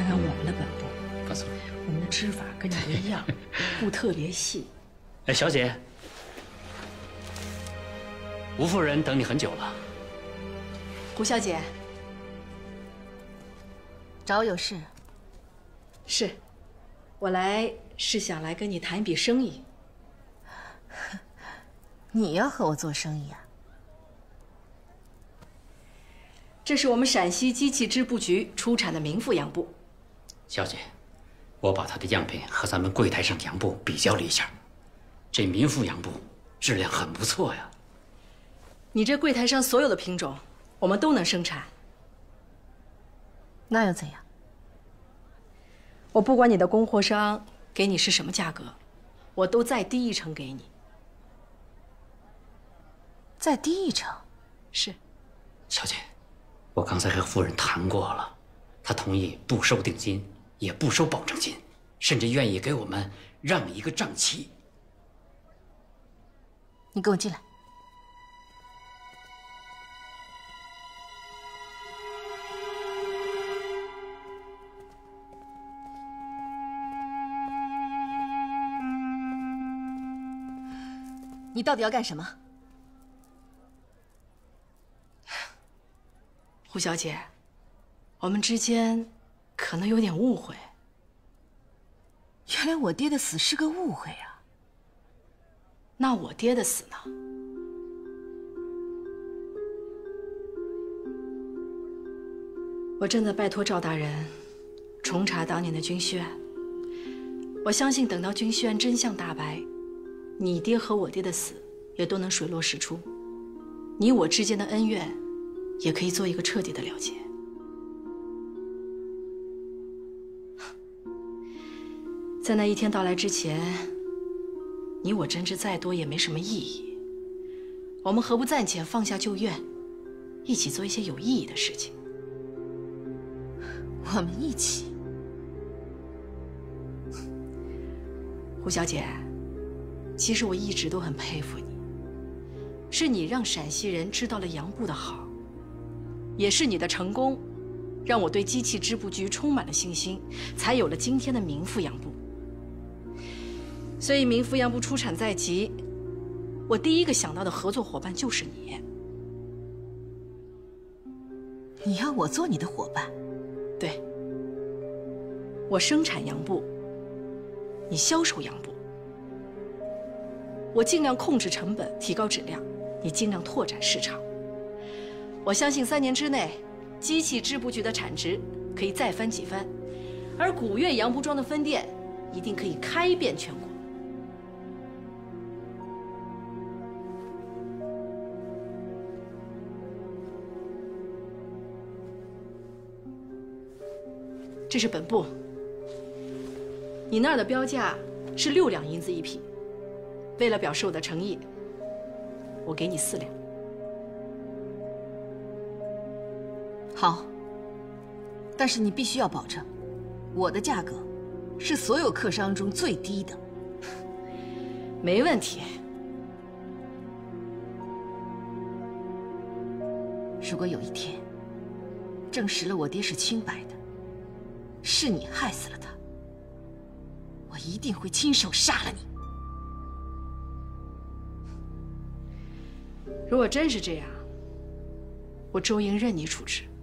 看我们的本部， 告诉你， 我们的织法跟你不一样，布特别细。 哎，小姐，吴夫人等你很久了。 胡小姐， 找我有事？ 是，我来是想来跟你谈一笔生意。 你要和我做生意啊？ 这是我们陕西机器织布局出产的名副洋布。 小姐，我把它的样品和咱们柜台上洋布比较了一下，这民妇洋布质量很不错呀。 你这柜台上所有的品种，我们都能生产。 那又怎样？ 我不管你的供货商给你是什么价格，我都再低一成给你。 再低一成？ 是。 小姐，我刚才和夫人谈过了，她同意不收定金，也不收保证金，甚至愿意给我们让一个账期。 你跟我进来。你到底要干什么？ 胡小姐，我们之间可能有点误会。 原来我爹的死是个误会啊！ 那我爹的死呢？我正在拜托赵大人重查当年的军需案。我相信等到军需案真相大白，你爹和我爹的死也都能水落石出，你我之间的恩怨也可以做一个彻底的了结。在那一天到来之前，你我争执再多也没什么意义。我们何不暂且放下旧怨，一起做一些有意义的事情？ 我们一起？ 胡小姐，其实我一直都很佩服你，是你让陕西人知道了洋布的好，也是你的成功，让我对机器织布局充满了信心，才有了今天的名副洋布。所以名副洋布出产在即，我第一个想到的合作伙伴就是你。 你要我做你的伙伴？ 对，我生产洋布，你销售洋布。我尽量控制成本，提高质量，你尽量拓展市场。我相信3年之内，机器织布局的产值可以再翻几番，而古越洋布庄的分店一定可以开遍全国。这是本部，你那儿的标价是6两银子一匹。为了表示我的诚意，我给你4两。 好，但是你必须要保证，我的价格是所有客商中最低的。 没问题。 如果有一天证实了我爹是清白的，是你害死了他，我一定会亲手杀了你。 如果真是这样，我周莹任你处置。